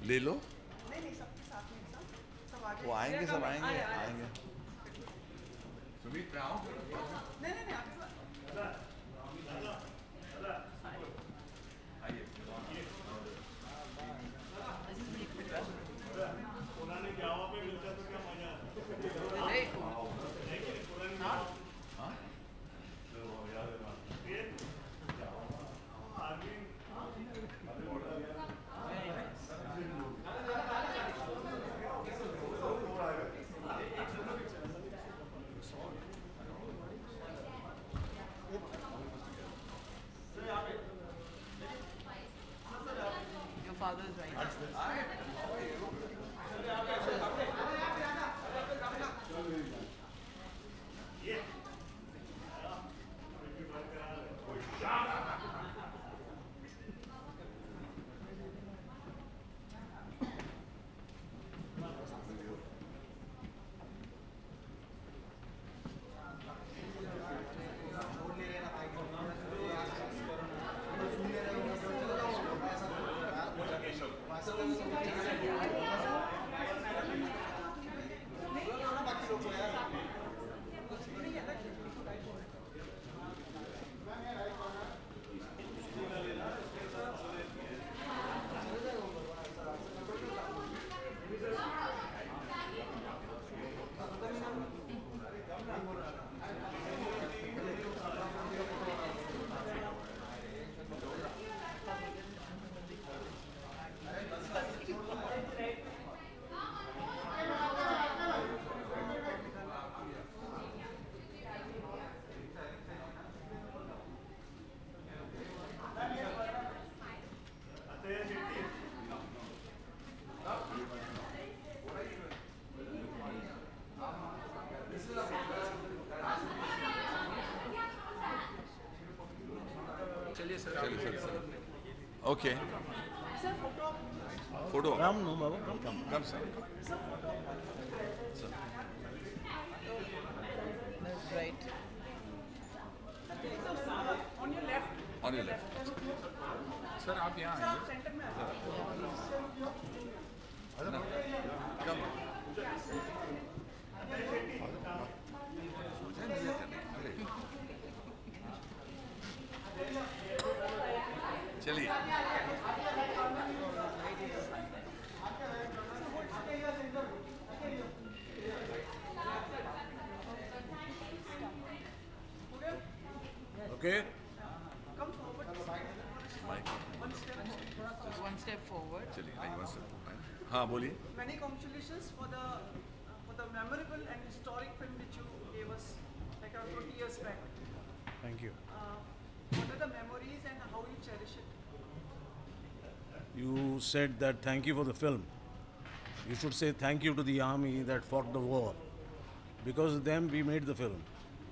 ले लो। नहीं नहीं, सबके साथ में एक साथ सब आ वो आएंगे, सब आएंगे, जाए। आएंगे। सुमित मैं आऊँ फिर? नहीं नहीं नहीं, आगे आइए। हाँ? your father is right. चलिए sir. Okay. Photo. Ram, no, Baba. Come, sir. That's right. On your left. On your left. Sir आप यहाँ आइए। सेंटर में आ जाओ। Come. चलिए। Okay. Come forward. Mic. One step forward. चलिए, आइए one step. हाँ बोलिए। Many congratulations for the memorable and historic film which you gave us like around 20 years back. Thank you. What are the memories and how you cherish it? You said that thank you for the film. You should say thank you to the army that fought the war. Because of them, we made the film.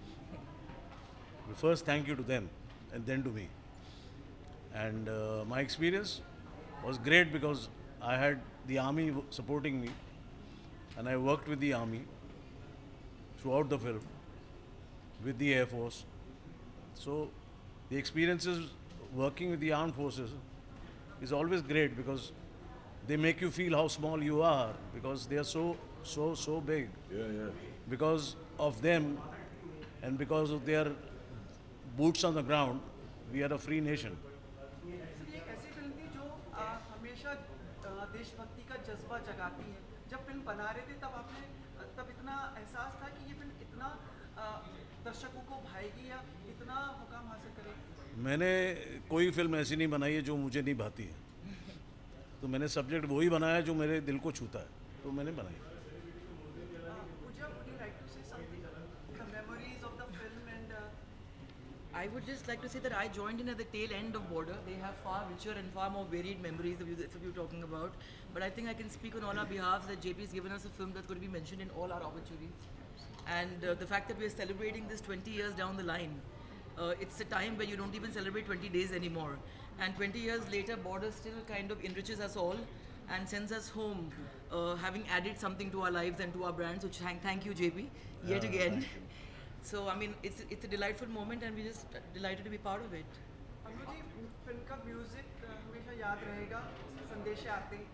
First, thank you to them, and then to me. And my experience was great because I had the army supporting me, and I worked with the army throughout the film, with the Air Force. So, the experiences working with the armed forces is always great because they make you feel how small you are because they are so big. Because of them and because of their boots on the ground, we are a free nation. Sir ये एक ऐसी film थी जो हमेशा देशभक्ति का जज्बा जगाती है। जब फिल्म बना रहे थे तब इतना एहसास था कि ये फिल्म इतना दर्शकों को भाएगी या इतना मुकाम हासिल करेगी। मैंने कोई फिल्म ऐसी नहीं बनाई है जो मुझे नहीं भाती है, तो मैंने सब्जेक्ट वही बनाया जो मेरे दिल को छूता है, तो मैंने बनाई। Pooja, would you like to say something? The memories of the film and I would just like to say that I joined in at the tail end of Border. They have far richer and far more varied memories that you're talking about. But I think I can speak on all our behalf that JP has given us a film that's going to be mentioned in all our obituaries. And the fact that we're celebrating this 20 years down the line, it's a time where you don't even celebrate 20 days anymore. And 20 years later, Border still kind of enriches us all and sends us home, having added something to our lives and to our brands, which thank you, JP, yet again. So, I mean, it's a delightful moment and we're just delighted to be part of it. Anu ji, film का music हमेशा याद रहेगा, संदेश आते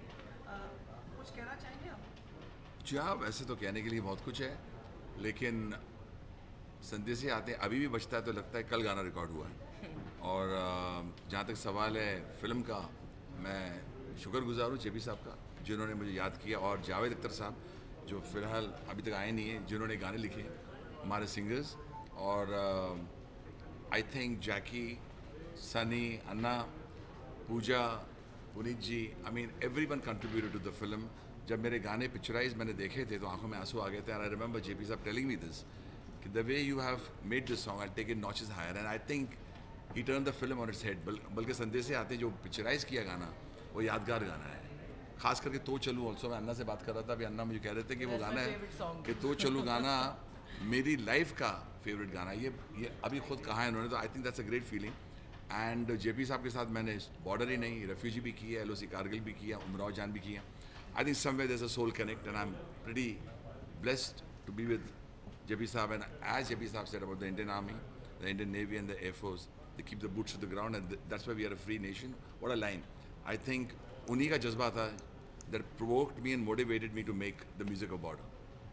कुछ कहना चाहेंगे आप? जी हाँ, वैसे तो कहने के लिए बहुत कुछ है, लेकिन संदेश से आते हैं अभी भी बचता है तो लगता है कल गाना रिकॉर्ड हुआ है। और जहाँ तक सवाल है फिल्म का, मैं शुक्रगुजार हूँ जेपी साहब का जिन्होंने मुझे याद किया, और जावेद अख्तर साहब जो फ़िलहाल अभी तक आए नहीं हैं, जिन्होंने गाने लिखे हैं, हमारे सिंगर्स। और I think Jackie, Sunny, Anna, Pooja, Puneet ji, I mean everyone contributed to the film. जब मेरे गाने पिक्चराइज मैंने देखे थे तो आंखों में आंसू आ गए थे। एंड आई रिमेंबर जेपी साहब टेलिंग मी दिस कि the way you have made this song I take it notches higher, and I think he turn the film on its head. बल्कि संदेश से आते जो पिक्चराइज किया गाना वो यादगार गाना है, खास करके तो चलूँ। ऑल्सो मैं अन्ना से बात कर रहा था, अभी अन्ना मुझे कह रहे थे कि वो गाना है कि तो चलूँ गाना मेरी लाइफ का फेवरेट गाना है। ये अभी खुद कहा है उन्होंने, तो I think that's a great feeling. And JP साहब के साथ मैंने बॉर्डर ही नहीं, रेफ्यूजी भी किया, LOC कारगिल भी किया, उमराव जान भी किया। I think somewhere there is a soul connect and I am pretty blessed to be with JP साहब। एंड एज जेपी साहब said about the Indian army, the Indian navy and the air force, they keep the boots to the ground and that's why we are a free nation. What a line. I think उन्हीं का जज्बा था that provoked me and motivated me to make the music of Border.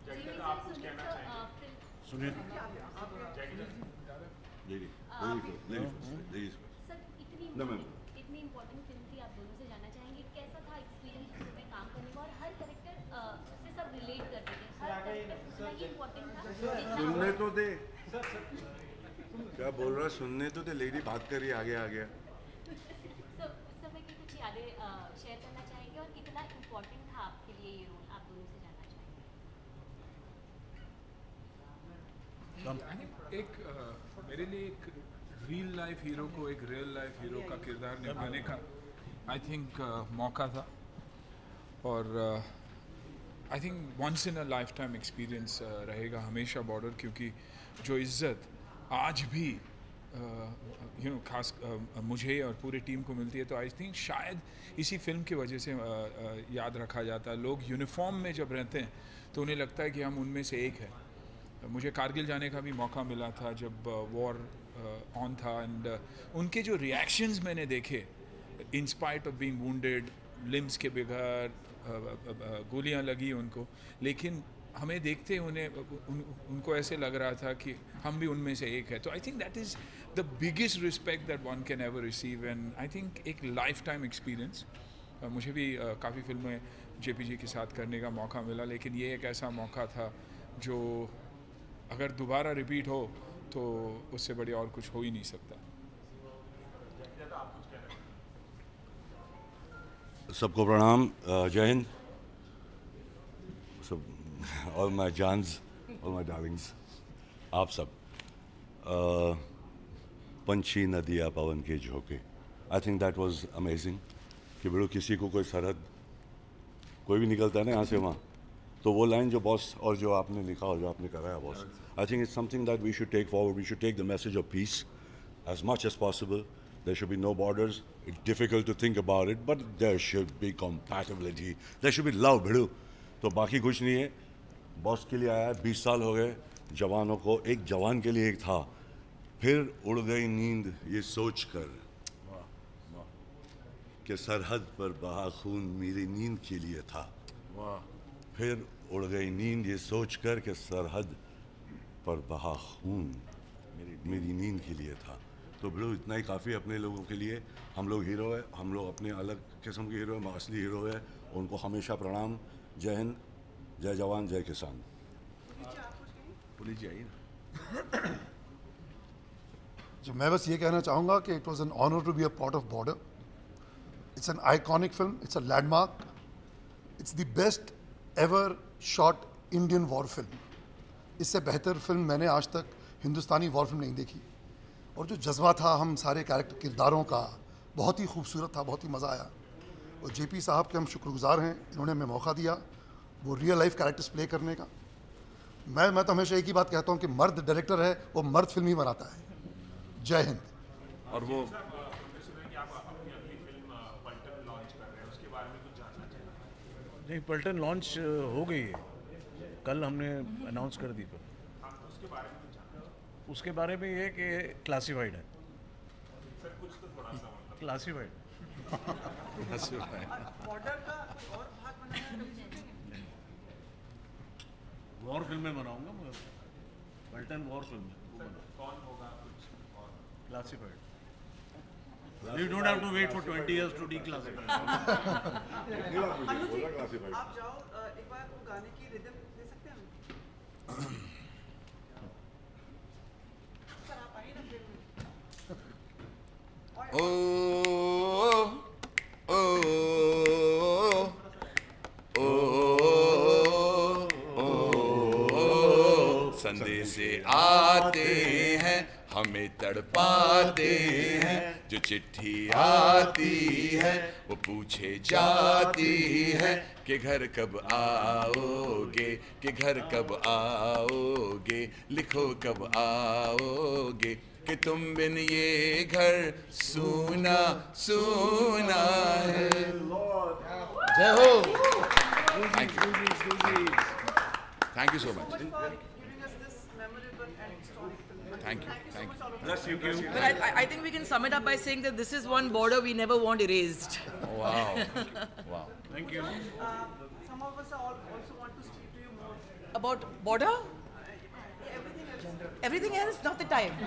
Sunil sir इतनी important film थी, आप दोनों से जानना चाहेंगे कैसा था एक्सपीरियंस उसमें काम करने का, और हर कैरेक्टर से सब रिलेट करते थे, हर कैरेक्टर इतना ही इम्पोर्टेंट था। सुनने तो दे, क्या बोल रहा है, सुनने तो दे, लेडी बात करिए, आगे आ गया। सर उस समय की कुछ यादें शेयर करना चाहेंगे, और कितना इम्पोर्टेंट था आपके लिए ये रोल, आप दोनों से जानना चाहेंगे। एक मेरे लिए एक रियल लाइफ हीरो को एक रियल लाइफ हीरो का किरदार निभाने का आई थिंक मौका था, और I think once in a lifetime experience रहेगा हमेशा बॉर्डर, क्योंकि जो इज़्ज़त आज भी खास मुझे और पूरी टीम को मिलती है, तो आई थिंक शायद इसी फिल्म की वजह से याद रखा जाता है। लोग यूनिफॉर्म में जब रहते हैं तो उन्हें लगता है कि हम उनमें से एक है। मुझे कारगिल जाने का भी मौका मिला था जब वॉर ऑन था, एंड उनके जो रिएक्शंस मैंने देखे, in spite of being wounded, limbs के बगैर गोलियां लगी उनको, लेकिन हमें देखते उनको ऐसे लग रहा था कि हम भी उनमें से एक है। तो I think that is the biggest respect that one can ever receive, and I think एक लाइफ टाइम एक्सपीरियंस। मुझे भी काफ़ी फिल्में जेपी जी के साथ करने का मौका मिला, लेकिन ये एक ऐसा मौका था जो अगर दोबारा रिपीट हो तो उससे बढ़िया और कुछ हो ही नहीं सकता। सबको प्रणाम, जय हिंद, सब ऑल माय जानस, ऑल माय डार्लिंग्स, आप सब। पंछी नदिया पवन के झोंके, I think that was amazing. कि बड़ो किसी को कोई सरहद, कोई भी निकलता है ना यहाँ से वहाँ, तो वो लाइन जो बॉस और जो आपने लिखा और जो आपने कराया boss, I think it's something that we should take forward. We should take the message of peace as much as possible. There should be no borders. It's difficult to think about it, but there should be compatibility. There should be love, भिड़ू। तो बाकी कुछ नहीं है। Boss के लिए आया, 20 साल हो गए जवानों को, एक जवान के लिए एक था। फिर उड़ गई नींद ये सोच कर कि सरहद पर बहा खून मेरी नींद के लिए था। फिर उड़ गई नींद ये सोच कर कि सरहद पर बहा खून मेरी नींद के लिए था। तो बड़ो इतना ही काफ़ी अपने लोगों के लिए। हम लोग हीरो है, हम लोग अपने अलग किस्म के हीरो है, असली हीरो है, उनको हमेशा प्रणाम। जय हिंद, जय जवान, जय किसान। पुलिस जी आइए ना। जो मैं बस ये कहना चाहूँगा कि it was an honour to be a part of Border. It's an iconic film, it's a landmark, it's the best ever shot Indian war film. इससे बेहतर फिल्म मैंने आज तक हिंदुस्तानी वॉर फिल्म नहीं देखी। और जो जज्बा था हम सारे कैरेक्टर किरदारों का, बहुत ही खूबसूरत था, बहुत ही मज़ा आया। और जेपी साहब के हम शुक्रगुजार हैं, इन्होंने हमें मौका दिया वो रियल लाइफ कैरेक्टर्स प्ले करने का। मैं तो हमेशा एक ही बात कहता हूँ कि मर्द डायरेक्टर है, वो मर्द फिल्म ही बनाता है। जय हिंद। और वो नहीं, पल्टन लॉन्च हो गई है, कल हमने अनाउंस कर दी। पर उसके बारे में ये कि क्लासिफाइड है, क्लासिफाइड। आसिफ भाई बॉर्डर का कोई और भाग बनाना कभी सोचेंगे? वॉर फिल्में बनाऊंगा मैं, पलटन वॉर फिल्म कौन होगा कुछ और classified. You don't have to wait for 20 years to declassify. Anu ji, आप जाओ एक बार वो गाने की रिदम दे सकते हैं हमें? सर आप आइए ना फिल्म में. ओ ओ ओ संदेश आते हैं हमें तड़पाते हैं, जो चिट्ठी आती है वो पूछे जाती है कि घर कब आओगे, कि घर कब आओगे, लिखो कब आओगे, कि तुम बिन ये घर सूना सूना है. जय हो. Thank you so much. For giving us this memorable and historic film. Thank you. Thank you. But I think we can sum it up by saying that this is one border we never want erased. Wow. Wow. Thank you. Some of us also want to speak to you more. About border? Everything else. Everything else, not the time.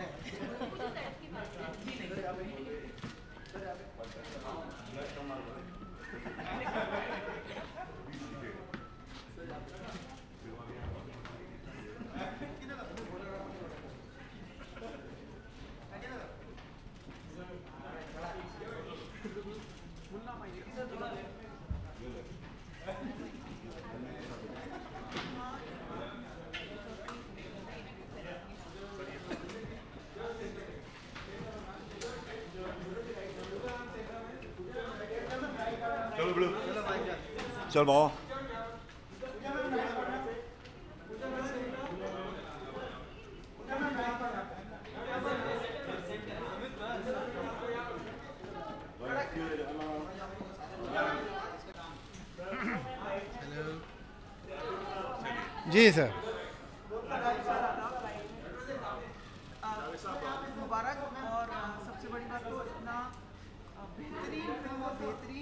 चल बाबा. जी sir. मुबारक. और सबसे बड़ी बात तो इतना बेहतरीन film और बेहतरीन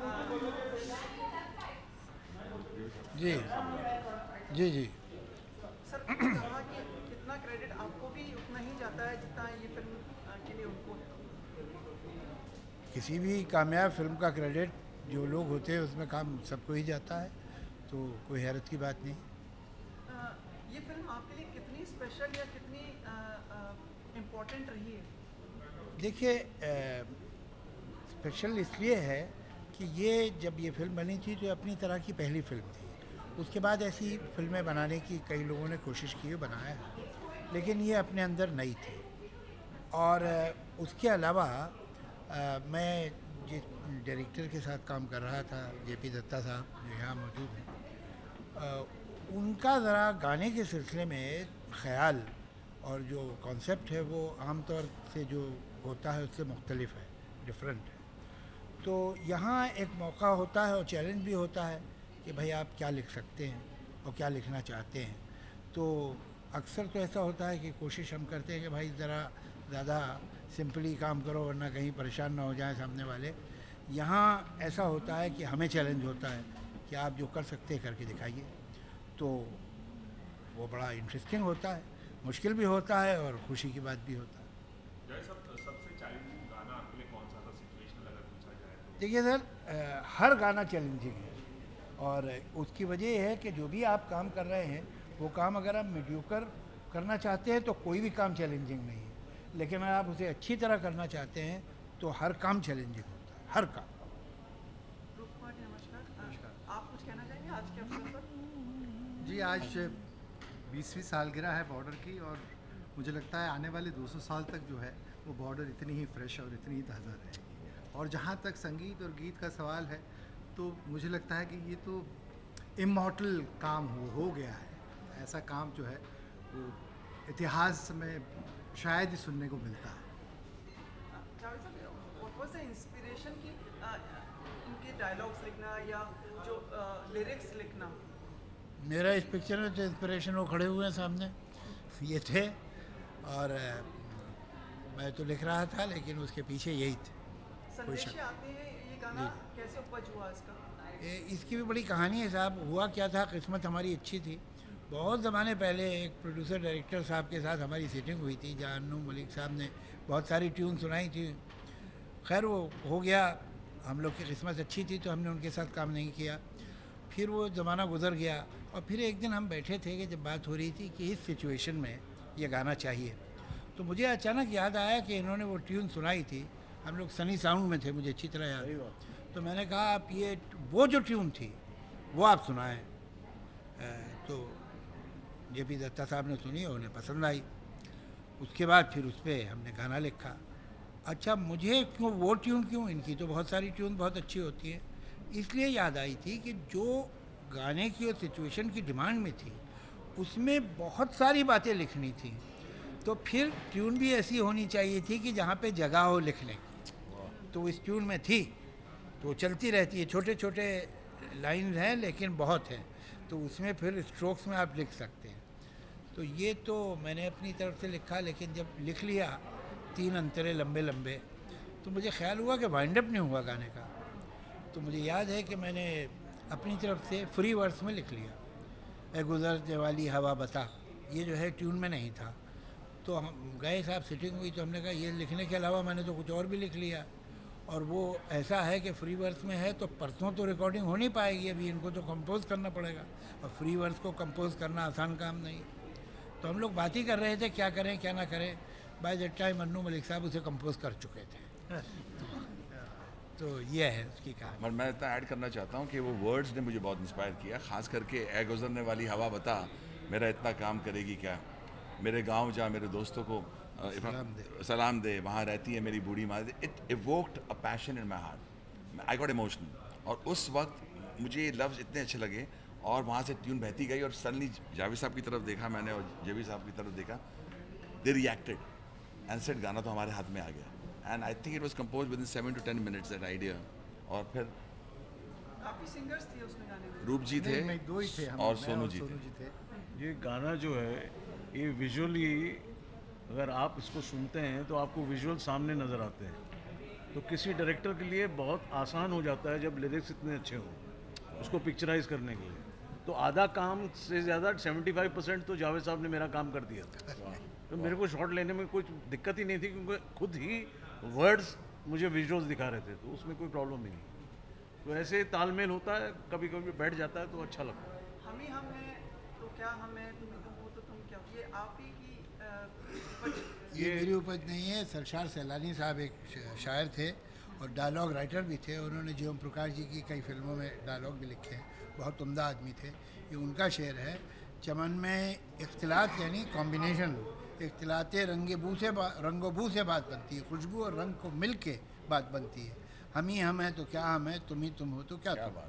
जी जी जी. सर कहा कि इतना क्रेडिट आपको भी उतना ही जाता है जितना ये फिल्म के लिए उनको है. किसी भी कामयाब फिल्म का क्रेडिट जो लोग होते हैं उसमें काम सबको ही जाता है, तो कोई हैरत की बात नहीं. ये फिल्म आपके लिए कितनी स्पेशल या कितनी इम्पोर्टेंट रही है? देखिए, स्पेशल इसलिए है कि ये जब ये फिल्म बनी थी तो अपनी तरह की पहली फिल्म थी. उसके बाद ऐसी फिल्में बनाने की कई लोगों ने कोशिश की है, बनाया है, लेकिन ये अपने अंदर नई थी. और उसके अलावा मैं जिस डायरेक्टर के साथ काम कर रहा था, जेपी दत्ता साहब जो यहाँ मौजूद हैं, उनका ज़रा गाने के सिलसिले में ख़याल और जो कॉन्सेप्ट है वो आम तौर से जो होता है उससे मुख्तलिफ है, डिफरेंट है. तो यहाँ एक मौका होता है और चैलेंज भी होता है कि भाई आप क्या लिख सकते हैं और क्या लिखना चाहते हैं. तो अक्सर तो ऐसा होता है कि कोशिश हम करते हैं कि भाई ज़रा ज़्यादा सिंपली काम करो वरना कहीं परेशान ना हो जाए सामने वाले. यहाँ ऐसा होता है कि हमें चैलेंज होता है कि आप जो कर सकते हैं करके दिखाइए. तो वो बड़ा इंटरेस्टिंग होता है, मुश्किल भी होता है और खुशी की बात भी होता है. देखिए सर, हर गाना चैलेंजिंग है और उसकी वजह यह है कि जो भी आप काम कर रहे हैं वो काम अगर आप मीडियोकर करना चाहते हैं तो कोई भी काम चैलेंजिंग नहीं है, लेकिन अगर आप उसे अच्छी तरह करना चाहते हैं तो हर काम चैलेंजिंग होता है, हर काम. नमस्कार. आप कुछ कहना चाहेंगे आज के अवसर पर? जी, आज 20वीं सालगिरह है बॉर्डर की और मुझे लगता है आने वाले 200 साल तक जो है वो बॉर्डर इतनी ही फ्रेश और इतनी ही ताज़ा रहेगी. और जहाँ तक संगीत और गीत का सवाल है तो मुझे लगता है कि ये तो इमॉर्टल काम हो गया है. ऐसा काम जो है वो इतिहास में शायद ही सुनने को मिलता है. जावेद साहब, व्हाट वाज द इंस्पिरेशन की इनके डायलॉग्स लिखना या जो लिरिक्स लिखना? मेरा इस पिक्चर में तो इंस्पिरेशन वो खड़े हुए हैं सामने, ये थे और मैं तो लिख रहा था लेकिन उसके पीछे यही थे. संदेश आते हैं, ये गाना कैसे उपज हुआ इसका? इसकी भी बड़ी कहानी है साहब। हुआ क्या था, किस्मत हमारी अच्छी थी। बहुत ज़माने पहले एक प्रोड्यूसर डायरेक्टर साहब के साथ हमारी सीटिंग हुई थी, जहाँ अन्नू मलिक साहब ने बहुत सारी ट्यून सुनाई थी। खैर वो हो गया, हम लोग की किस्मत अच्छी थी तो हमने उनके साथ काम नहीं किया। फिर वो ज़माना गुजर गया और फिर एक दिन हम बैठे थे कि जब बात हो रही थी कि इस सिचुएशन में ये गाना चाहिए, तो मुझे अचानक याद आया कि इन्होंने वो ट्यून सुनाई थी। हम लोग सनी साउंड में थे, मुझे अच्छी तरह याद है। तो मैंने कहा आप ये वो जो ट्यून थी वो आप सुनाएं। तो जेपी दत्ता साहब ने सुनी और उन्हें पसंद आई। उसके बाद फिर उस पर हमने गाना लिखा। अच्छा, मुझे क्यों वो ट्यून क्यों, इनकी तो बहुत सारी ट्यून बहुत अच्छी होती है, इसलिए याद आई थी कि जो गाने की और सिचुएशन की डिमांड में थी उसमें बहुत सारी बातें लिखनी थी। तो फिर ट्यून भी ऐसी होनी चाहिए थी कि जहाँ पे जगह हो लिखने की, तो इस ट्यून में थी। तो चलती रहती है, छोटे छोटे लाइन हैं लेकिन बहुत हैं, तो उसमें फिर स्ट्रोक्स में आप लिख सकते हैं। तो ये तो मैंने अपनी तरफ से लिखा, लेकिन जब लिख लिया 3 अंतरे लंबे लंबे, तो मुझे ख्याल हुआ कि वाइंड अप नहीं हुआ गाने का। तो मुझे याद है कि मैंने अपनी तरफ से फ्री वर्स में लिख लिया, ए गुजरने वाली हवा बता। ये जो है ट्यून में नहीं था। तो हम गए साहब, सिटिंग हुई, तो हमने कहा ये लिखने के अलावा मैंने तो कुछ और भी लिख लिया। और वो ऐसा है कि फ्री वर्स में है तो परसों तो रिकॉर्डिंग हो नहीं पाएगी, अभी इनको तो कंपोज करना पड़ेगा, और फ्री वर्स को कंपोज करना आसान काम नहीं। तो हम लोग बात ही कर रहे थे क्या करें क्या ना करें। By that time Anu Malik साहब उसे कंपोज कर चुके थे। तो ये है उसकी कहानी। पर मैं इतना ऐड करना चाहता हूँ कि वो वर्ड्स ने मुझे बहुत इंस्पायर किया, ख़ास करके ए गुजरने वाली हवा बता मेरा इतना काम करेगी क्या, मेरे गांव जा मेरे दोस्तों को सलाम दे, वहाँ रहती है मेरी बूढ़ी माँ। It evoked a passion in my heart, I got emotional. और उस वक्त मुझे ये लफ्ज़ इतने अच्छे लगे और वहाँ से ट्यून बहती गई और सडनली जावेद साहब की तरफ देखा मैंने और जेबी साहब की तरफ देखा, दे रिएक्टेड एंड सेड गाना तो हमारे हाथ में आ गया। And I think it was compose within 7 to 10 minutes that idea. और फिर काफी सिंगर्स थे उसमें गाने में। रूप जी थे नहीं, 2 ही थे हम, और मैं सोनू जी थे। ये गाना जो है ये विजुअली अगर आप इसको सुनते हैं तो आपको विजुअल सामने नज़र आते हैं। तो किसी डायरेक्टर के लिए बहुत आसान हो जाता है जब लिरिक्स इतने अच्छे हों उसको पिक्चराइज करने के लिए। तो आधा काम से ज़्यादा 75% तो जावेद साहब ने मेरा काम कर दिया था। तो मेरे को शॉट लेने में कुछ दिक्कत ही नहीं थी, क्योंकि खुद ही वर्ड्स मुझे विजुअल्स दिखा रहे थे, तो उसमें कोई प्रॉब्लम ही नहीं। तो ऐसे तालमेल होता है, कभी कभी बैठ जाता है तो अच्छा लगता है। हम ही हम हैं तो क्या हम हैं, तुम ही तुम हो तो तुम क्या, ये आप ही की उपज। ये मेरी उपज नहीं है। सरशार सैलानी साहब एक शायर थे और डायलॉग राइटर भी थे। उन्होंने जीवन प्रकाश जी की कई फिल्मों में डायलॉग भी लिखे हैं, बहुत उम्दा आदमी थे। ये उनका शेर है, चमन में इख्तिलात यानी कॉम्बिनेशन, इख्तिलाते रंगो बू से बात बनती है, खुशबू और रंग को मिल के बात बनती है। हम ही हम हैं तो क्या हम हैं, तुम ही तुम हो तो क्या तुम।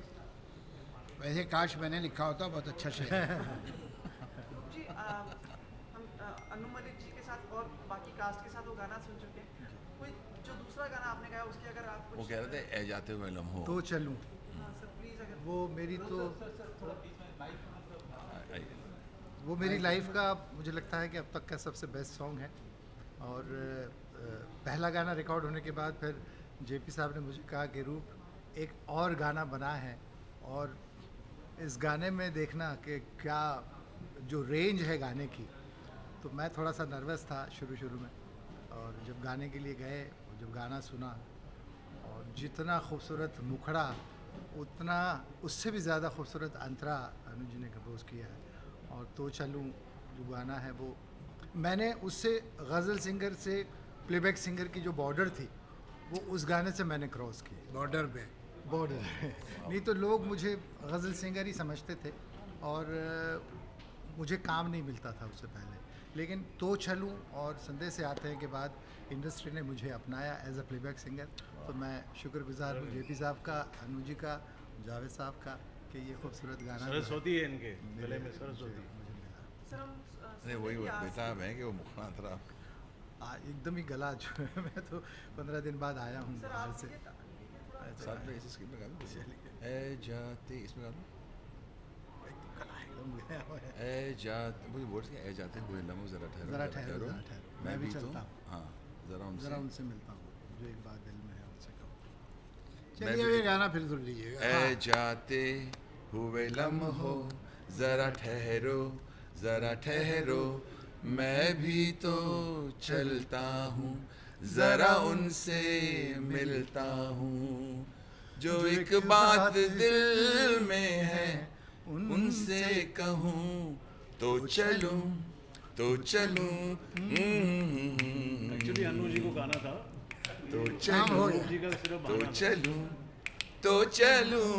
वैसे काश मैंने लिखा होता, बहुत अच्छा शेर है। जी हम अन्नू मलिक जी के साथ और बाकी कास्ट के साथ वो गाना सुन चुके हैं। कोई जो दूसरा गाना आपने गाया उसकी अगर आप वो कह रहे थे ए जाते हुए लम्हों। तो चलूं, सर प्लीज अगर वो मेरी तो वो मेरी लाइफ का मुझे लगता है कि अब तक का सबसे बेस्ट सॉन्ग है। और पहला गाना रिकॉर्ड होने के बाद फिर जेपी साहब ने मुझे कहा कि रूप एक और गाना बना है और इस गाने में देखना कि क्या जो रेंज है गाने की। तो मैं थोड़ा सा नर्वस था शुरू में, और जब गाने के लिए गए और जब गाना सुना और जितना खूबसूरत मुखड़ा उतना उससे भी ज़्यादा खूबसूरत अंतरा अनुज जी ने कंपोज किया है। और तो चलूं जो गाना है वो मैंने उससे गज़ल सिंगर से प्लेबैक सिंगर की जो बॉर्डर थी वो उस गाने से मैंने क्रॉस की। बॉर्डर पे बॉर्डर नहीं तो लोग मुझे गज़ल सिंगर ही समझते थे और मुझे काम नहीं मिलता था उससे पहले। लेकिन तो चलूं और संदेश से आते हैं के बाद इंडस्ट्री ने मुझे अपनाया एज अ प्लेबैक सिंगर। तो मैं शुक्रगुजार हूँ जेपी साहब का, अनु जी का, जावेद साहब का कि ये खूबसूरत गाना सरस्वती है इनके गले में, सरस्वती। सर हम नहीं वही बेटा है कि वो मुखड़ा थरा एकदम ही गला जो है। मैं तो 15 दिन बाद आया हूँ सर बाहर आप से। ये साथ में इसी स्किप में गा दो ए जाते, इसमें गा दो गला एकदम गया हुआ है। ए जाते, मुझे वर्ड्स क्या, ए जाते हुए लम्हों जरा ठहरो ज़रा ठहरो, ज़रा ठहरो, मैं भी तो चलता हूँ। हाँ ज़रा उनसे मिलता हूँ जो एक बात दिल में है। चलिए ये गाना फिर सुन लीजिएगा। ऐ जाते हुए लम्हो जरा ठहरो, जरा ठहरो, मैं भी तो चलता हूँ, जरा उनसे मिलता हूँ, जो एक बात दिल में है उनसे कहूँ तो चलूं, तो चलूं। एक्चुअली अनु जी को गाना था, तो चलूं, जी का सिर्फ तो बहाना था। चलूं, तो चलूं।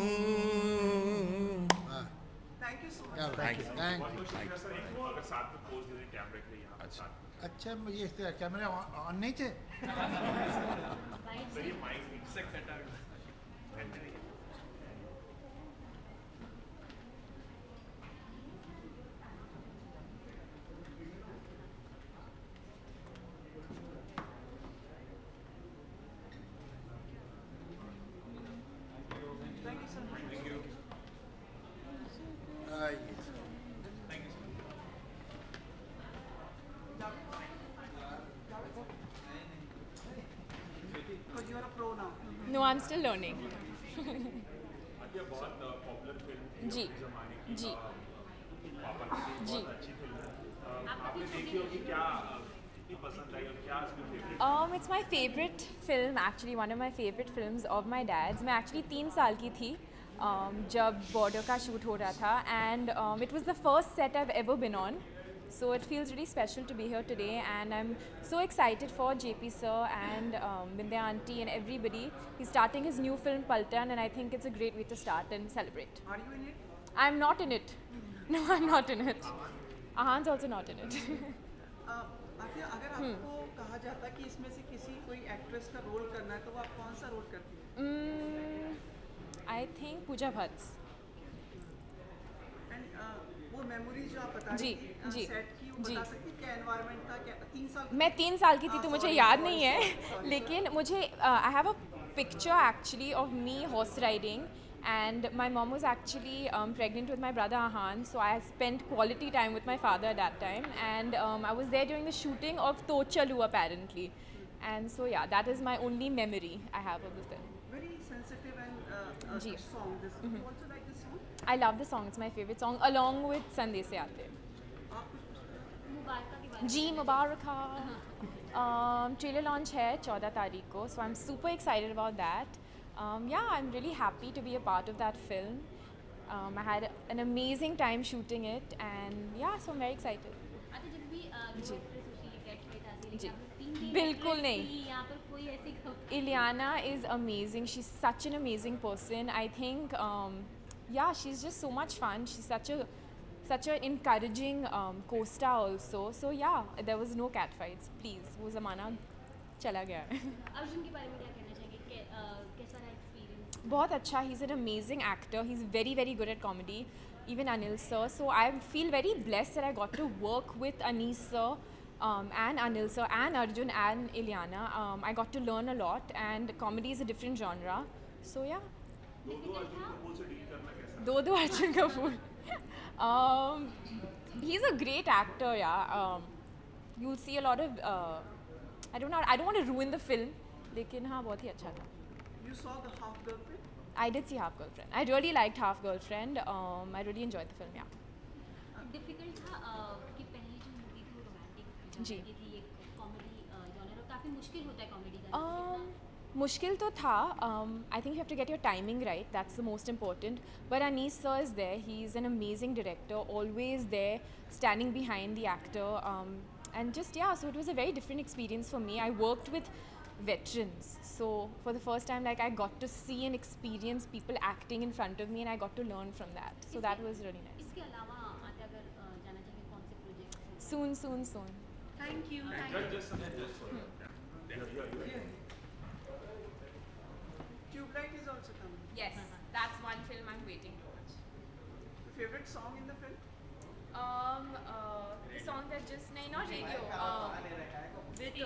Thank you so much. Thank you. अगर साथ में पोज दे कैमरे के लिए यहाँ अच्छा। अच्छा मुझे इस तरह कैमरे ऑन नहीं थे। सर ये माइक से कटा Because you are a pro now. No, I'm still learning. बहुत पॉपुलर फिल्म जी जी पापा जी। अच्छी फिल्म आपने देखी होगी, क्या कितनी पसंद आई और क्या इसमें favourite? It's my favorite film actually, one of my favorite films of my dad's. मैं actually 3 साल की थी जब बॉर्डर का शूट हो रहा था, and it was the first set I've ever been on. So it feels really special to be here today, and I'm so excited for JP sir and Vindhya auntie and everybody. He's starting his new film Paltan, and I think it's a great way to start and celebrate. Are you in it? I'm not in it. No, I'm not in it. Ahan's also not in it. Atiya, अगर आपको कहा जाता कि इसमें से किसी कोई actress का रोल करना है तो वो आप कौन सा रोल करती हैं? I think Pooja Bhatt. And वो मेमोरीज जो आप बता जी, रही जी, थी सेट की, वो जी। बता सकती हैं क्या एनवायरनमेंट था, क्या 3 साल? मैं 3 साल की थी तो मुझे याद नहीं है, लेकिन मुझे I have a picture actually of me horse riding, and my mom was actually pregnant with my brother Ahan, so I spent quality time with my father at that time, and I was there during the shooting of To Chalu apparently, and so yeah, that is my only memory I have of the film. Very sensitive and जी। song. This you also like this song? I love the song, it's my favorite song along with Sandesh Se Aate. मुबारका की बात जी मुबारक trailer launch है 14 तारीख को, so I'm super excited about that. Yeah, I'm really happy to be a part of that film. I had an amazing time shooting it, and yeah, so I'm very excited. अच्छा जब भी जी। Catfight आती है जी। लेकिन आप 3 दिन बिल्कुल actress नहीं। थी, यहाँ पर कोई ऐसी Ileana is amazing. She's such an amazing person. I think, yeah, she's just so much fun. She's such an encouraging co-star also. So yeah, there was no cat fights. Please, वो ज़माना चला गया है। अर्जुन के बारे में क्या कहना चाहेंगे? कैसा रहा एक्सपीरियंस? बहुत अच्छा, he's an amazing actor. He's very, very good at comedy. Even Anil sir. So I feel very blessed that I got to work with Anis sir and Anil sir and Arjun and Ileana. I got to learn a lot, and comedy is a different genre. So yeah. दो Arjun Kapoor. He's a great actor, yeah. You'll see a lot of. I don't want to ruin the film, लेकिन हाँ बहुत ही अच्छा था. You saw the Half Girlfriend? I did see Half Girlfriend. I really liked Half Girlfriend. I really enjoyed the film, yeah. Difficult था कि पहली जो movie थी वो रोमांटिक जी। थी, एक कॉमेडी जॉनर, और काफ़ी मुश्किल होता है कॉमेडी का. मुश्किल तो था. I think you have to get your timing right. That's the most important. But Anis sir is there. He's an amazing director, always there, standing behind the actor. And just yeah, so it was a very different experience for me. I worked with veterans, so for the first time, like I got to see and experience people acting in front of me, and I got to learn from that. So that was really nice. इसके अलावा आते अगर जाना चाहिए कौन से प्रोजेक्ट? Soon. Thank you. Tubelight is also coming. Yes, that's one film I'm waiting to watch. Favorite song in the film? The song that just not radio. With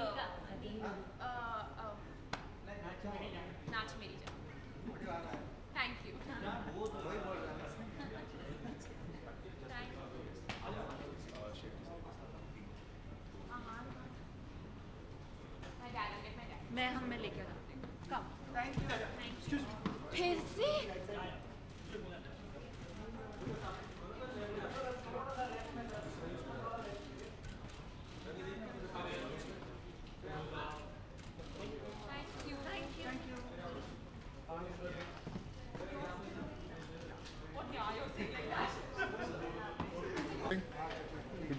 Naach Meri Jaan. Thank you. My dad, I'll get my dad. मैं लेके आती हूँ. Thank you.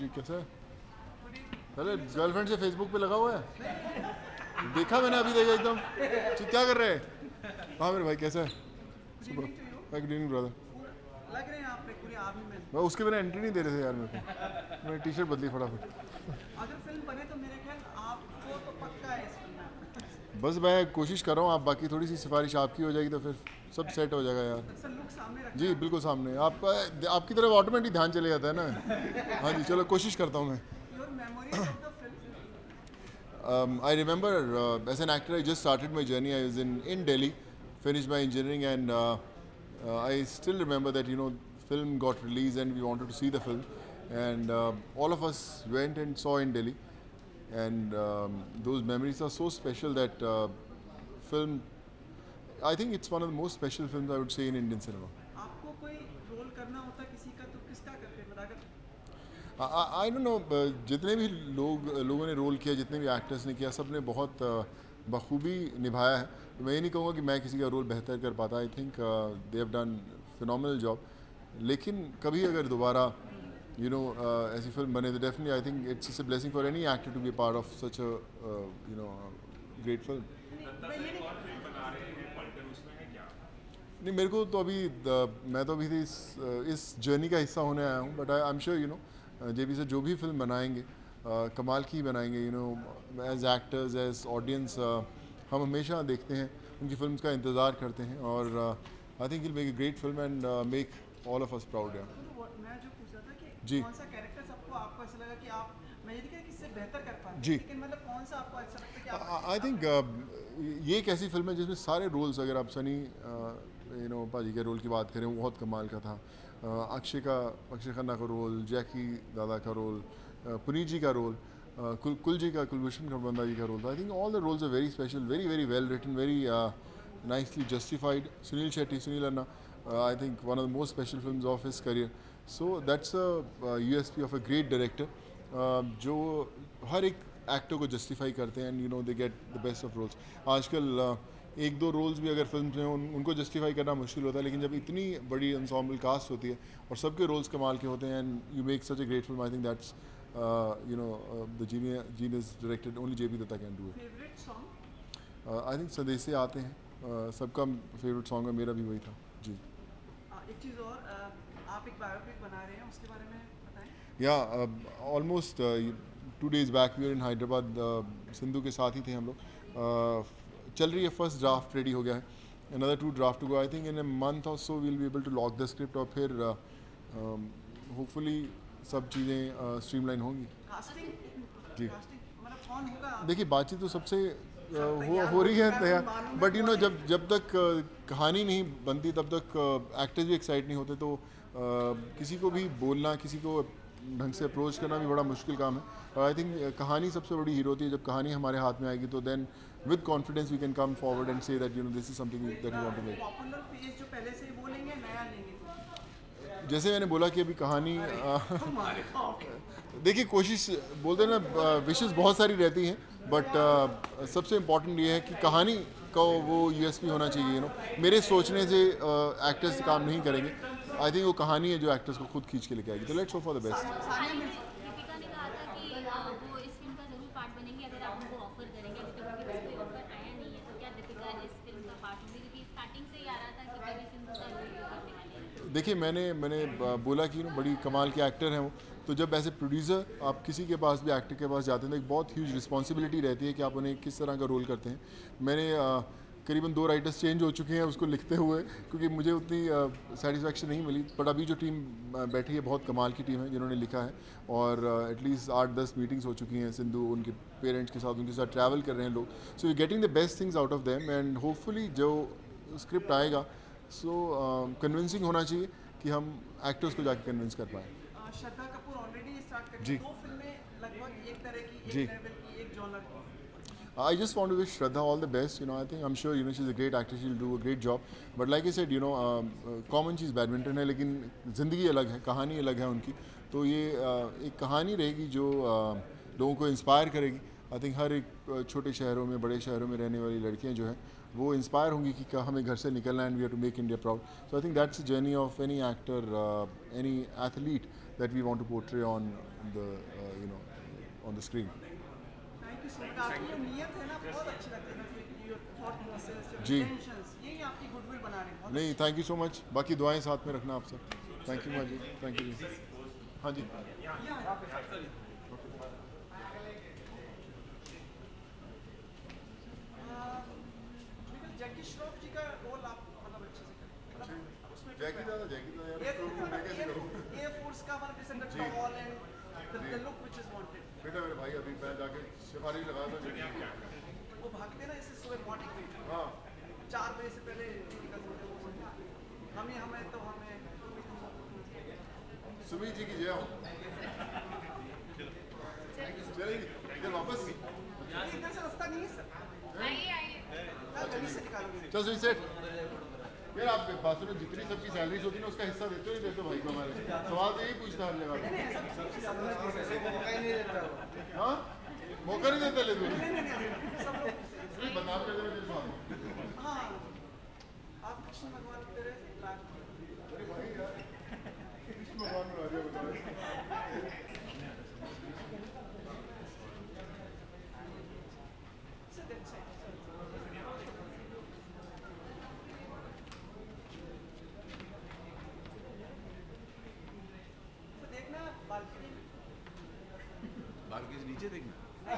जी कैसा है? अरे girlfriend से Facebook पे लगा हुआ है? देखा मैंने अभी, देखा एकदम। तू क्या कर रहे हैं? हाँ मेरे भाई कैसा है? Good evening brother. लग रहे हैं आप पूरी आर्मी में। मैं उसके बिना एंट्री नहीं दे रहे थे यार मेरे को। मैंने टी शर्ट बदली फटाफट। अगर फिल्म बने तो मेरे ख्याल आपको तो पक्का है इस फिल्म में। बस मैं कोशिश कर रहा हूँ, आप बाकी थोड़ी सी सिफारिश आपकी हो जाएगी तो फिर सब सेट हो जाएगा यार। लुक सामने रखना। जी बिल्कुल सामने आपका, आपकी तरफ ऑटोमेटिक ध्यान चले जाता है ना। हाँ जी चलो कोशिश करता हूँ मैं। Your memories of the film? I remember as an actor, I just started my journey. I was in Delhi, finished my engineering, and I still remember that film got released and we wanted to see the film, and all of us went and saw in Delhi, and those memories are so special that film. I think it's one of the most special films I would say in Indian cinema. आपको कोई role करना होता किसी का तो किसका करते हैं बताकर? I don't know, जितने भी लोगों ने रोल किया, जितने भी एक्टर्स ने किया, सब ने बहुत बखूबी निभाया है। तो मैं ये नहीं कहूँगा कि मैं किसी का रोल बेहतर कर पाता। I think they have done phenomenal job. लेकिन कभी अगर दोबारा ऐसी फिल्म बने तो definitely I think it's a blessing for any actor to be part of such a great film. नहीं मेरे को तो अभी मैं तो अभी इस जर्नी का हिस्सा होने आया हूँ, but I am sure JB से जो भी फिल्म बनाएंगे कमाल की ही बनाएंगे। एज एक्टर्स, एज ऑडियंस हम हमेशा देखते हैं, उनकी फिल्म्स का इंतज़ार करते हैं, और I think will make a great film and make all of us proud. मैं जो पूछ रहा था कि जी कौन सा कैरेक्टर आपको ऐसा लगा कि आप, मैं ये नहीं कह रहा कि इससे बेहतर कर पाते, जी लेकिन मतलब कौन सा आपको ऐसा लगता है कि आप आई थिंक ये एक ऐसी फिल्म है जिसमें सारे रोल्स, अगर आप सनी पाजी के रोल की बात करें, वो बहुत कमाल का था। अक्षय खन्ना का रोल, जैकी दादा का रोल, पुनीत जी का रोल, कुलभूषण खरबंदा जी का रोल था। I think all the roles are very special, very very well written, very nicely justified. Sunil Anna, I think one of the most special films of his career. So that's a USP of a great director, जो हर एक actor को justify करते हैं, and they get the best of roles. आजकल एक दो roles भी अगर फिल्म में उनको जस्टिफाई करना मुश्किल होता है, लेकिन जब इतनी बड़ी ensemble कास्ट होती है और सबके रोल्स कमाल के होते हैं, and you make such a great film, I think that's the genius director, only JP Datta can do it. Favourite song? I think संदेश से आते हैं, सबका फेवरेट सॉन्ग है, मेरा भी वही था जी। एक चीज़ और, आप एक बायोपिक बना रहे हैं, उसके बारे में बताएं। या almost 2 days back we were in Hyderabad, Sindhu के साथ ही थे हम लोग। चल रही है, फर्स्ट ड्राफ्ट रेडी हो गया है, another 2 draft to go. I think in a month or so we'll be able to lock the script, और फिर hopefully सब चीज़ें स्ट्रीमलाइन होंगी। कास्टिंग जी मतलब कौन होगा? देखिए बातचीत तो सबसे हो रही है तैयार, बट जब तक कहानी नहीं बनती तब तक एक्टर्स भी एक्साइट नहीं होते, तो किसी को भी बोलना, किसी को ढंग से अप्रोच करना भी बड़ा मुश्किल काम है। और आई थिंक कहानी सबसे बड़ी हीरो होती है। जब कहानी हमारे हाथ में आएगी तो then with confidence we can come forward and say that this is something that we want to make. Popular face जो पहले से ही बोलेंगे, नया लेंगे? जैसे मैंने बोला कि अभी कहानी देखिए, कोशिश बोलते हैं ना, विशेस बहुत सारी रहती हैं, बट सबसे इम्पॉर्टेंट ये है कि कहानी का वो USP होना चाहिए। मेरे सोचने से एक्टर्स काम नहीं करेंगे। आई थिंक वो कहानी है जो एक्टर्स को खुद खींच के लेके आएगी। तो let's hope for the best. Deepika ने कहा था कि वो इस फिल्म का जरूर पार्ट बनेंगे अगर आप उनको ऑफर करेंगे, अभी तक उनके पास कोई ऑफर आया नहीं है, तो क्या दीपिका इस फिल्म का पार्ट होगी? क्योंकि स्टार्टिंग से ही आ रहा था कि बेबी सिंधु का रोल करने वाली है। देखिए मैंने बोला कि बड़ी कमाल के एक्टर हैं वो, तो जब ऐसे प्रोड्यूसर आप किसी के पास भी एक्टर के पास जाते हैं तो एक बहुत ह्यूज रिस्पॉन्सिबिलिटी रहती है कि आप उन्हें किस तरह का रोल करते हैं। मैंने करीबन 2 राइटर्स चेंज हो चुके हैं उसको लिखते हुए, क्योंकि मुझे उतनी सेटिस्फेक्शन नहीं मिली। बट अभी जो टीम बैठी है बहुत कमाल की टीम है जिन्होंने लिखा है, और एटलीस्ट 8-10 मीटिंग्स हो चुकी हैं। सिंधु उनके पेरेंट्स के साथ, उनके साथ ट्रैवल कर रहे हैं लोग। So you getting the best things out of them, and hopefully जो स्क्रिप्ट आएगा सो कन्विंसिंग होना चाहिए कि हम एक्टर्स को जाके कन्विंस कर पाएँ। श्रद्धा कपूर ऑलरेडी स्टार्ट कर जी 2 फिल्में लगभग एक तरह की, एक जी लेवल की, एक जॉनर की। I just want to wish Shraddha all the best. I think I'm sure she's a great actress. She'll do a great job. But like I said, common चीज़ बैडमिंटन है, लेकिन ज़िंदगी अलग है, कहानी अलग है उनकी। तो ये एक कहानी रहेगी जो लोगों को इंस्पायर करेगी। आई थिंक हर एक छोटे शहरों में, बड़े शहरों में रहने वाली लड़कियां जो हैं वो इंस्पायर होंगी कि हमें घर से निकलना and we have to make India proud. So I think that's the journey of any actor, any athlete that we want to portray on the on the screen. Thank you so much. आपकी जो नियत है ना बहुत अच्छी लगती है, your thought process, your जी. इंटेंशंस, यही आपकी गुडविल बना रहे हैं. नहीं, थैंक यू सो मच. बाकी दुआएं साथ में रखना आप सब. थैंक यू जी. थैंक यू जी. हाँ जी. जैकी श्रॉफ जी का रोल आप मतलब अच्छे से करें. जैकी दादा यार तो मैं कैसे करूं? एयर फोर्स का मतलब descendant tall and the look which is wanted. बेटा मेरे भाई अभी मैं जाके सिफारिश लगा था. वो भागते ना इससे सुबह मॉर्निंग में. हाँ. 4 बजे से पहले निकलते थे वो. हमें तो हमें सुमी जी की जय हो. चलेगी इधर वापस. इधर से रास्ता नहीं है सर. आइए गली से निकालोगे. चल सुई सेठ. यार आप बात सुनो, जितनी सबकी सैलरीज होती है ना उसका हिस्सा देते हो नहीं देते भाई को? हमारे सवाल तो यही पूछता हर जगह. हाँ, मौका नहीं देता ले तू बदनाम कर देना. हाँ, आप कृष्ण भगवान तेरे अरे भाई यार कृष्ण भगवान में राजा बताओ. बाल्कनी से नीचे देखना.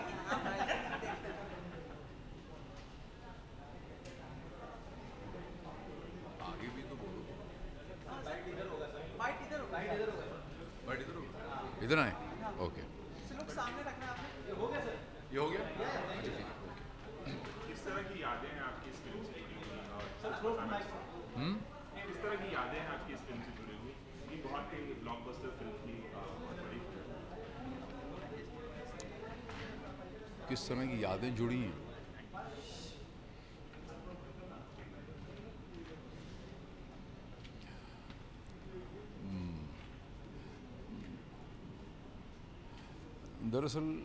आगे भी तो बोलो. बाइट इधर होगा. बाइट इधर होगा. इधर आए. ओके. लोग सामने रखना आपने. ये हो गया सर. ये हो गया. अच्छा ठीक है. किस तरह की यादें हैं आपकी इस फिल्म से जुड़ी हुई और किस तरह की यादें हैं आपकी इस फिल्म से जुड़ी हुई? ये बहुत ही ब्लॉकबस्टर फिल्म थी, बहुत बड़ी फिल्म. किस तरह की यादें जुड़ी हैं? दरअसल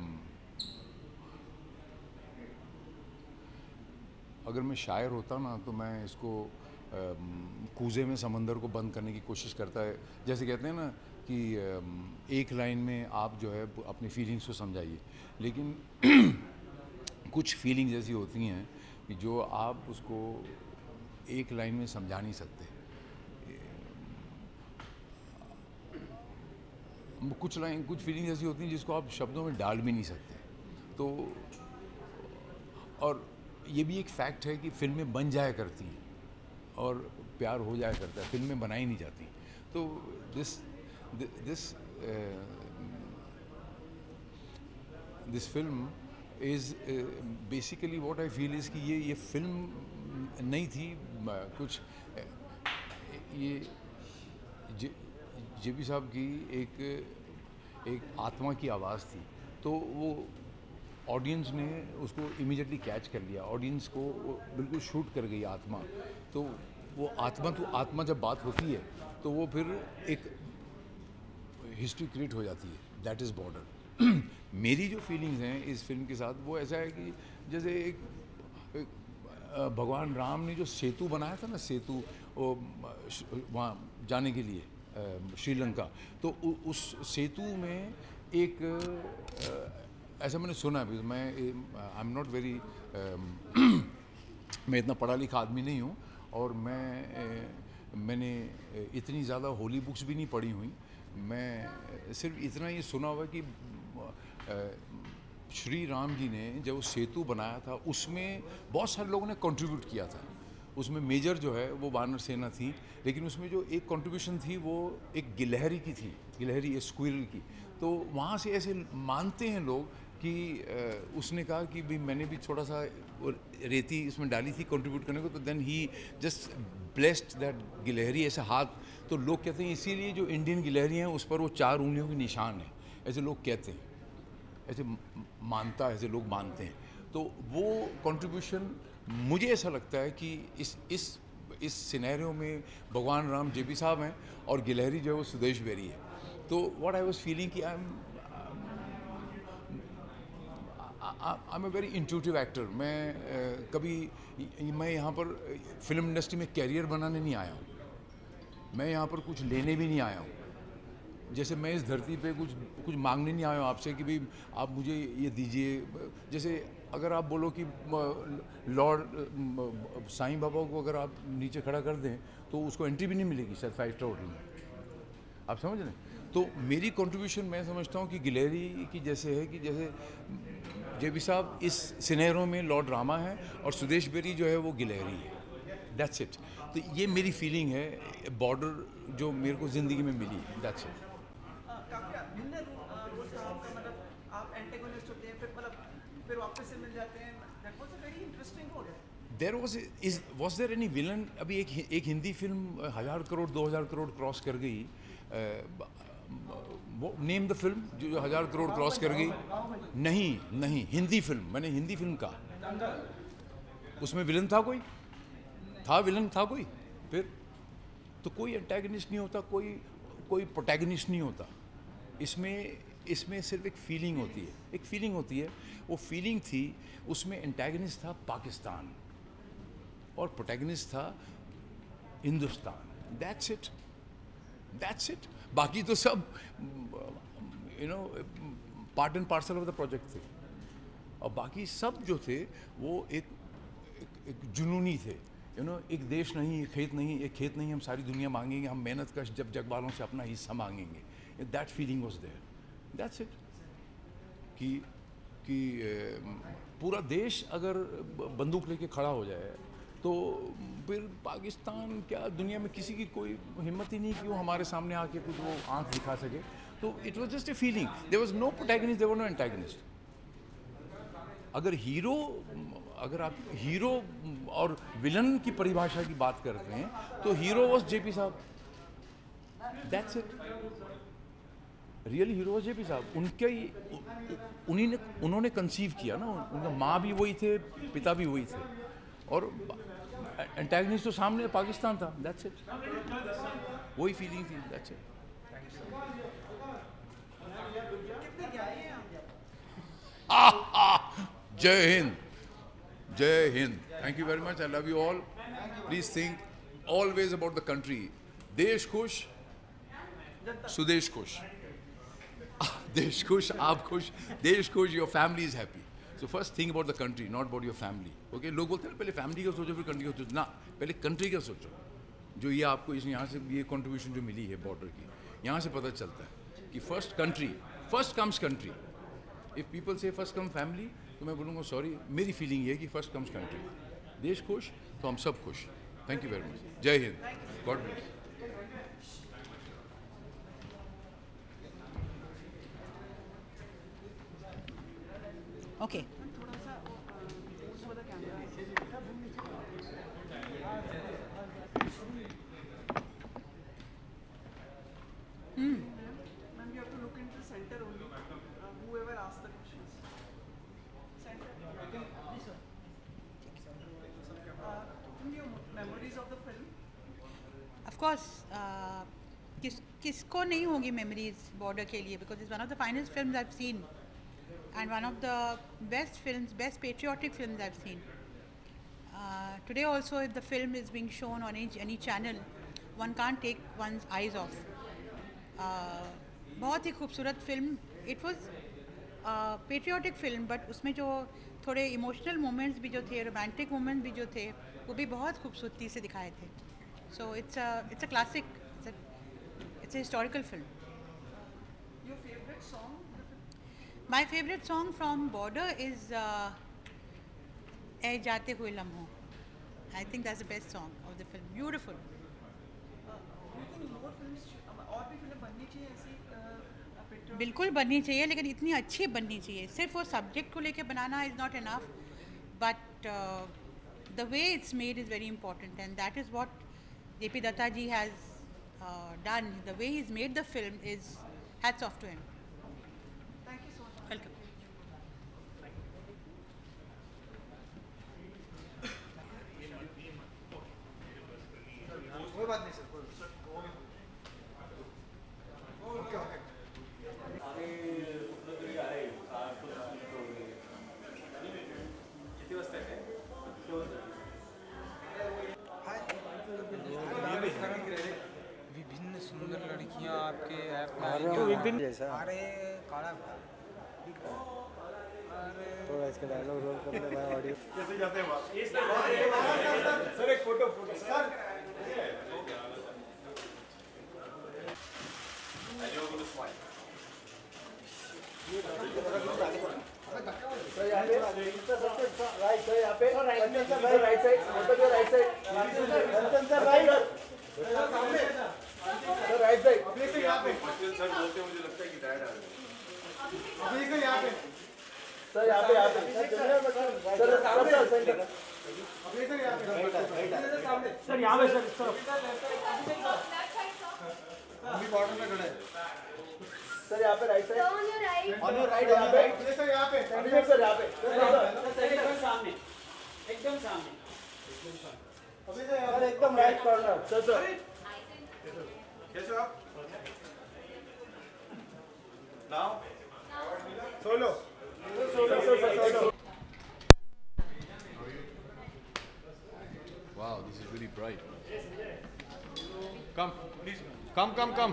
अगर मैं शायर होता ना तो मैं इसको कूज़े में समंदर को बंद करने की कोशिश करता है. जैसे कहते हैं ना कि एक लाइन में आप जो है अपनी फीलिंग्स को समझाइए, लेकिन कुछ फीलिंग्स ऐसी होती हैं कि जो आप उसको एक लाइन में समझा नहीं सकते. कुछ फीलिंग्स ऐसी होती हैं जिसको आप शब्दों में डाल भी नहीं सकते. तो और ये भी एक फैक्ट है कि फिल्में बन जाया करती हैं और प्यार हो जाया करता है, फिल्में बनाई नहीं जाती. तो this film is basically what I feel is कि ये फिल्म नहीं थी. कुछ ये जेबी साहब की एक आत्मा की आवाज़ थी. तो वो ऑडियंस ने उसको इमीडिएटली कैच कर लिया. ऑडियंस को बिल्कुल शूट कर गई आत्मा. तो वो आत्मा जब बात होती है तो वो फिर एक हिस्ट्री क्रिएट हो जाती है. That is Border. मेरी जो फीलिंग्स हैं इस फिल्म के साथ वो ऐसा है कि जैसे एक भगवान राम ने जो सेतु बनाया था ना, सेतु वहाँ जाने के लिए श्रीलंका, तो उस सेतु में एक ऐसा मैंने सुना भी. मैं आई एम नॉट वेरी मैं इतना पढ़ा लिखा आदमी नहीं हूँ और मैंने इतनी ज़्यादा होली बुक्स भी नहीं पढ़ी हुई. मैं सिर्फ इतना ये सुना हुआ कि श्री राम जी ने जब वो सेतु बनाया था उसमें बहुत सारे लोगों ने कंट्रीब्यूट किया था. उसमें मेजर जो है वो वानर सेना थी, लेकिन उसमें जो एक कंट्रीब्यूशन थी वो एक गिलहरी की थी, गिलहरी स्क्विरल की. तो वहाँ से ऐसे मानते हैं लोग कि उसने कहा कि भाई मैंने भी थोड़ा सा रेती इसमें डाली थी कंट्रीब्यूट करने को, तो then he just blessed that गिलहरी ऐसे हाथ. तो लोग कहते हैं इसीलिए जो इंडियन गिलहरी हैं उस पर वो 4 उंगलियों के निशान है, ऐसे लोग कहते हैं, ऐसे ऐसे लोग मानते हैं. तो वो कंट्रीब्यूशन मुझे ऐसा लगता है कि इस सिनेरियो में भगवान राम जेबी साहब हैं और गिलहरी जो है वो सुदेश बेरी है. तो व्हाट आई वाज फीलिंग कि I am a very intuitive actor. मैं कभी मैं यहाँ पर फिल्म इंडस्ट्री में कैरियर बनाने नहीं आया हूँ. मैं यहाँ पर कुछ लेने भी नहीं आया हूँ. जैसे मैं इस धरती पे कुछ मांगने नहीं आया हूँ आपसे कि भाई आप मुझे ये दीजिए. जैसे अगर आप बोलो कि लॉर्ड साईं बाबा को अगर आप नीचे खड़ा कर दें तो उसको एंट्री भी नहीं मिलेगी शायद 5 स्टार होटल में. आप समझ रहे हैं? तो मेरी कंट्रीब्यूशन मैं समझता हूँ कि गिलेरी की जैसे है कि जैसे जेपी साहब इस सिनेरों में लॉर्ड रामा है और सुदेश बेरी जो है वो गिलेरी है. That's it. तो ये मेरी फीलिंग है बॉर्डर जो मेरे को ज़िंदगी में मिली. That's it. काफी भिन्न रोल था आपका, मतलब आप एंटेगोनिस्ट होते हैं फिर वापस से मिल जाते हैं. That was a very interesting role. There was there any villain? अभी एक हिंदी फिल्म 1000 करोड़ 2000 करोड़ क्रॉस कर गई. वो नेम द फिल्म जो 1000 करोड़ क्रॉस कर गई. नहीं हिंदी फिल्म. मैंने हिंदी फिल्म कहा. उसमें विलन था कोई? विलन था कोई? फिर तो कोई एंटेगनिस्ट नहीं होता, कोई प्रोटैगनिस्ट नहीं होता. इसमें सिर्फ एक फीलिंग होती है. एक फीलिंग होती है. वो फीलिंग थी. उसमें एंटेगनिस्ट था पाकिस्तान और प्रोटैगनिस्ट था Hindustan. That's it. That's it. बाकी तो सब part and parcel of the project थे. और बाकी सब जो थे वो एक जुनूनी थे. एक देश नहीं, एक खेत नहीं हम सारी दुनिया मांगेंगे. हम मेहनत कश जग वालों से अपना हिस्सा मांगेंगे. That feeling was there. That's it. कि पूरा देश अगर बंदूक लेके खड़ा हो जाए तो फिर पाकिस्तान क्या दुनिया में किसी की कोई हिम्मत ही नहीं कि वो हमारे सामने आके कुछ वो आंख दिखा सके. तो it was just a feeling. There was no protagonist, there were no antagonist. अगर आप हीरो और विलन की परिभाषा की बात करते हैं तो हीरो वाज जेपी साहब. That's it. Real hero was JP साहब. उन्होंने कंसीव किया ना. उनका माँ भी वही थे, पिता भी वही थे. और एंटैगनिस्ट तो सामने पाकिस्तान था. That's it. वही फीलिंग थी. That's it. जय हिंद. जय हिंद. Thank you very much. I love you all. Please think always about the country. देश खुश, सुदेश खुश. देश खुश, आप खुश, देश खुश, your family is happy. So first think about the country, not about your family. Okay. लोग बोलते हैं पहले फैमिली का सोचो फिर कंट्री का सोचो. ना, पहले कंट्री का सोचो. जो ये आपको यहाँ से ये कंट्रीब्यूशन जो मिली है बॉर्डर की, यहाँ से पता चलता है कि first country, first comes country. If people say first come family तो मैं बोलूँगा सॉरी. मेरी फीलिंग ये है कि फर्स्ट कम्स कंट्री. देश खुश तो हम सब खुश. Thank you very much. जय हिंद. God bless. Okay. Ma'am, you have to look into the center only. Whoever asks the questions. Center. Your memories of the film? Of course, किसको नहीं होगी memories border के लिए, because it's one of the finest films I've seen and one of the best films, best patriotic films I've seen. Today also, if the film is being shown on any channel, one can't take one's eyes off. बहुत ही खूबसूरत film. It was patriotic film, but उसमें जो थोड़े emotional moments भी जो थे, romantic moments भी जो थे, वो भी बहुत खूबसूरती से दिखाए थे. So it's a classic, it's a historical film. Your favorite song? My favorite song from Border is "ए जाते हुए लम्हों." I think that's the best song of the film. Beautiful. Do you think more films और भी film बननी चाहिए ऐसी patriotic? बिल्कुल बननी चाहिए, लेकिन इतनी अच्छी बननी चाहिए. सिर्फ वो सब्जेक्ट को लेके बनाना is not enough, but the way it's made is very important, and that is what JP Datta ji has done. The way he's made the film is hats off to him. Thank you so much. Welcome. कोई बात नहीं sir. Okay. देखी हूँ आपके app में जैसा अरे काला थोड़ा इसका डायलॉग रोल कर ले भाई ऑडियो कैसे जाते हैं सर एक फोटो सर राइट सर यहाँ पे right side photo right side sir right सामने सर राइट साइड अभी से यहाँ पे सर बोलते मुझे लगता है कि टायर्ड आ रहे हैं अभी से यहाँ पे सर यहाँ पे सर सामने सेंटर अभी से यहाँ पे सामने सर यहाँ पे सर अभी बॉर्डर में खड़ा है सर यहाँ पे right side on your right यहाँ पे सर यहाँ पे सर यहाँ पे एकदम सामने अभी से यहाँ पे एकदम राइट कॉर्नर सर कैसे आप now solo Wow, this is really bright. Come, please. Come.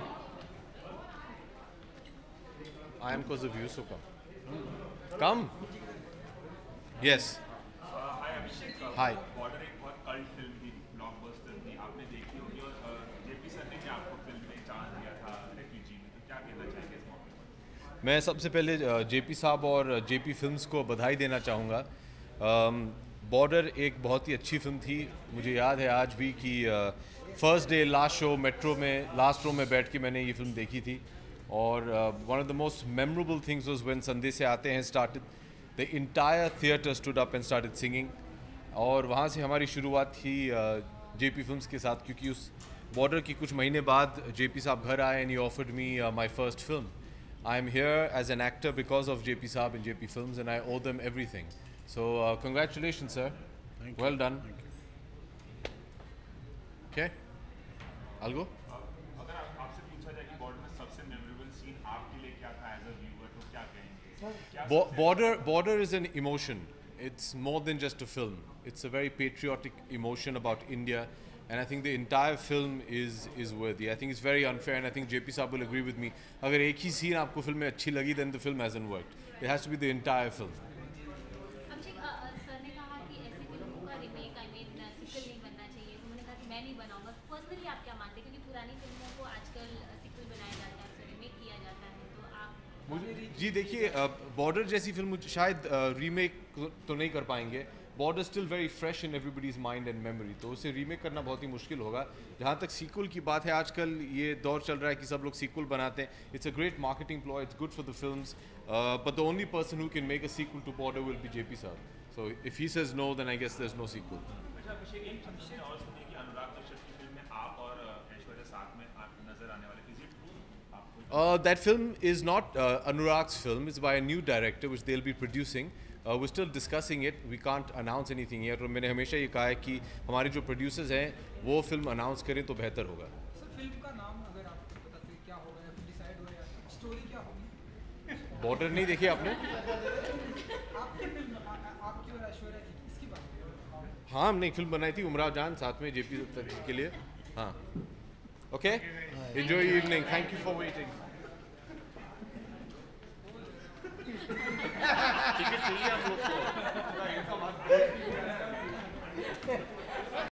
I am because of you, so come. Come. Yes. Hi. Border एक बहुत कल्ट फिल्म थी, ब्लॉकबस्टर थी, आपने देखी होगी और जेपी सर ने भी आपको फिल्म में चांस दिया था रेफ्यूजी में, तो क्या कहना चाहेंगे इस मौके पर? मैं सबसे पहले जेपी साहब और जेपी फिल्म्स को बधाई देना चाहूँगा। बॉर्डर एक बहुत ही अच्छी फिल्म थी। मुझे याद है आज भी कि first day last show Metro में लास्ट रो में बैठ के मैंने ये फिल्म देखी थी और one of the most memorable things was when संदेश से आते हैं started the entire theatre stood up and started singing और वहाँ से हमारी शुरुआत थी जेपी फिल्म्स के साथ, क्योंकि उस बॉर्डर की कुछ महीने बाद जेपी साहब घर आए and he offered me my first film. I am here as an actor because of JP साहब and JP films and I owe them everything. So congratulations, sir. Thank you. Well done. Okay, I'll go. अगर आपसे पूछा जाए कि border में सबसे memorable scene आपके लिए क्या था एज अ व्यूअर, तो क्या कहेंगे? Border is an emotion. It's more than just a film. It's a very patriotic emotion about India, and I think the entire film is worthy. I think it's very unfair, and I think JP Saab will agree with me. अगर एक ही scene आपको film में अच्छी लगी, then the film hasn't worked. It has to be the entire film. जी देखिए, border जैसी film शायद remake तो नहीं कर पाएंगे। Border still very fresh in everybody's mind and memory, तो उसे रीमेक करना बहुत ही मुश्किल होगा। जहाँ तक सीक्वल की बात है, आजकल ये दौर चल रहा है कि सब लोग सीक्वल बनाते हैं। It's a great marketing ploy, it's good for the films, but the only person who can make a sequel to Border will be JP साहब। So if he says no, then I guess there is no sequel. That film is not Anurag's film. It's by a new director, which they'll be producing. We're still discussing it. We can't announce anything yet. और मैंने हमेशा ये कहा है कि हमारे जो producers हैं, वो film announce करें तो बेहतर होगा। सर फिल्म का नाम अगर आपको पता चले क्या होगा या डिसाइड हो या स्टोरी क्या होगी? बॉर्डर नहीं देखी आपने? आपकी फिल्म आपकी और ऐश्वर्या जी इसकी बात? हाँ, हमने एक फिल्म बनाई थी उमराव जान साथ में जेपी के लिए। हाँ, okay. Enjoy your evening. Thank you for waiting. Ticket चाहिए आप लोग को?